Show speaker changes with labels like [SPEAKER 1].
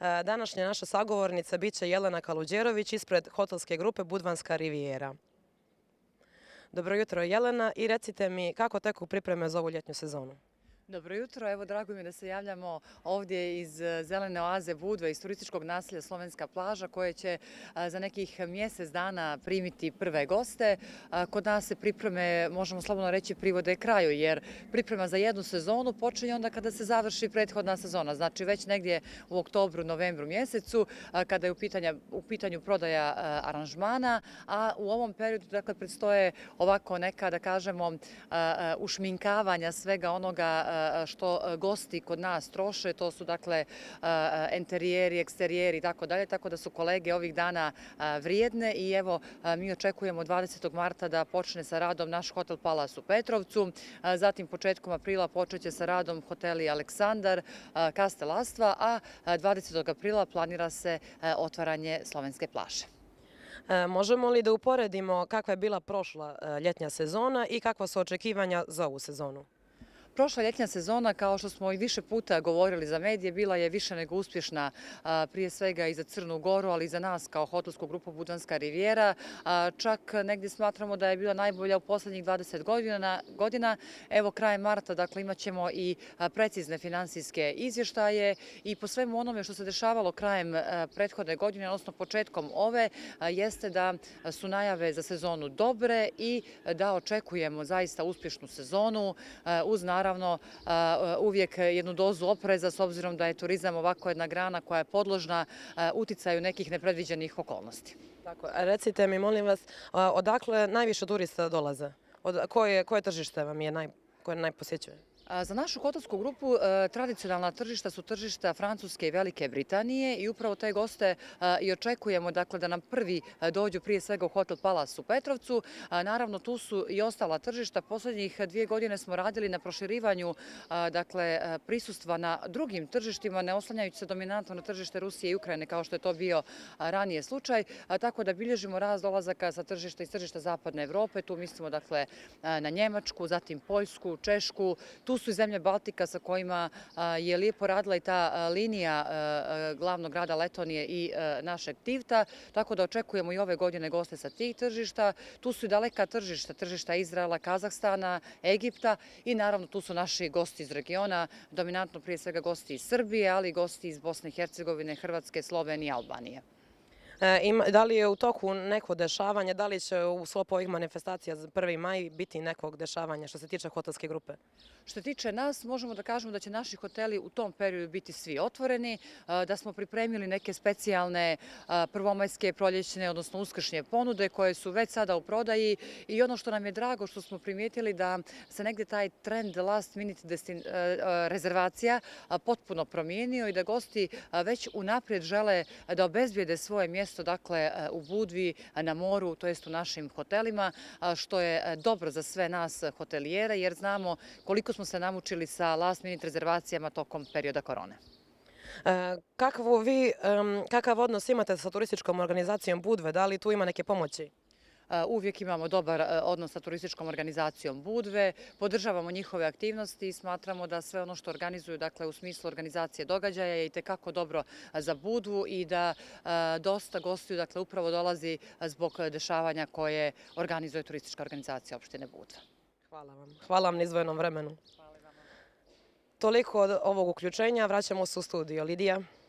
[SPEAKER 1] Današnja naša sagovornica biće Jelena Kaluđerović ispred hotelske grupe Budvanska rivijera. Dobro jutro, Jelena, i recite mi kako teku pripreme za ovu ljetnju sezonu?
[SPEAKER 2] Dobro jutro, evo drago mi je da se javljamo ovdje iz zelene oaze Budve, iz turističkog naselja Slovenska plaža, koje će za nekih mjesec dana primiti prve goste. Kod nas se pripreme, možemo slobodno reći, privode kraju, jer priprema za jednu sezonu počinje onda kada se završi prethodna sezona. Znači već negdje u oktobru, novembru mjesecu, kada je u pitanju prodaja aranžmana, a u ovom periodu dakle predstoje ovako neka, da kažemo, ušminkavanja svega onoga što gosti kod nas troše. To su dakle enterijeri, eksterijeri i tako dalje, tako da su kolege ovih dana vrijedne i evo mi očekujemo 20. marta da počne sa radom naš hotel Palas u Petrovcu, zatim početkom aprila počeće sa radom hoteli Aleksandar, Kastel Astva, a 20. aprila planira se otvaranje Slovenske plaže.
[SPEAKER 1] Možemo li da uporedimo kakva je bila prošla ljetnja sezona i kakva su očekivanja za ovu sezonu?
[SPEAKER 2] Prošla ljetnja sezona, kao što smo i više puta govorili za medije, bila je više nego uspješna, prije svega i za Crnu Goru, ali i za nas kao hotelsku grupu Budvanska rivijera. Čak negdje smatramo da je bila najbolja u posljednjih 20 godina. Evo krajem marta, dakle, imat ćemo i precizne finansijske izvještaje i po svemu onome što se dešavalo krajem prethodne godine, odnosno početkom ove, jeste da su najave za sezonu dobre i da očekujemo zaista uspješnu sezonu uz naravno uvijek jednu dozu opreza, s obzirom da je turizam ovako jedna grana koja je podložna uticaju nekih nepredviđenih okolnosti.
[SPEAKER 1] Tako, recite mi, molim vas, odakle najviše turista dolaze? Koje tržište vam je koje najposjećuje?
[SPEAKER 2] Za našu hotelsku grupu tradicionalna tržišta su tržišta Francuske i Velike Britanije i upravo te goste i očekujemo dakle, da nam prvi dođu prije svega u hotel Palas u Petrovcu. Naravno, tu su i ostala tržišta. Posljednjih 2 godine smo radili na proširivanju dakle, prisustva na drugim tržištima, ne oslanjajući se dominantno na tržište Rusije i Ukrajine, kao što je to bio ranije slučaj. Tako da bilježimo rast dolazaka sa tržišta iz tržišta Zapadne Evrope. Tu mislimo dakle, na Njemačku, zatim Poljsku, Češku. Tu su i zemlje Baltika sa kojima je lijepo radila i ta linija glavnog grada Letonije i našeg Tivta, tako da očekujemo i ove godine goste sa tih tržišta. Tu su i daleka tržišta, tržišta Izraela, Kazahstana, Egipta i naravno tu su naši gosti iz regiona, dominantno prije svega gosti iz Srbije, ali i gosti iz Bosne i Hercegovine, Hrvatske, Slovenije i Albanije.
[SPEAKER 1] Da li je u toku neko dešavanje, da li će u sklopu ovih manifestacija za 1. maj biti nekog dešavanja što se tiče hotelske grupe?
[SPEAKER 2] Što se tiče nas, možemo da kažemo da će naši hoteli u tom periodu biti svi otvoreni, da smo pripremili neke specijalne prvomajske, proljećne, odnosno uskršnje ponude koje su već sada u prodaji i ono što nam je drago što smo primijetili da se negdje taj trend last minute rezervacija potpuno promijenio i da gosti već unaprijed žele da obezbijede svoje mjesto dakle u Budvi, na moru, to jest u našim hotelima, što je dobro za sve nas hotelijere, jer znamo koliko smo se namučili sa last minute rezervacijama tokom perioda korone.
[SPEAKER 1] Kakav odnos imate sa turističkom organizacijom Budve? Da li tu ima neke pomoći?
[SPEAKER 2] Uvijek imamo dobar odnos sa turističkom organizacijom Budve, podržavamo njihove aktivnosti i smatramo da sve ono što organizuju, dakle u smislu organizacije događaja, je itekako dobro za Budvu i da dosta gostiju, dakle, upravo dolazi zbog dešavanja koje organizuje turistička organizacija opštine Budva.
[SPEAKER 1] Hvala vam. Hvala vam na izdvojenom vremenu.
[SPEAKER 2] Hvala vam.
[SPEAKER 1] Toliko od ovog uključenja, vraćamo se u studio. Lidija.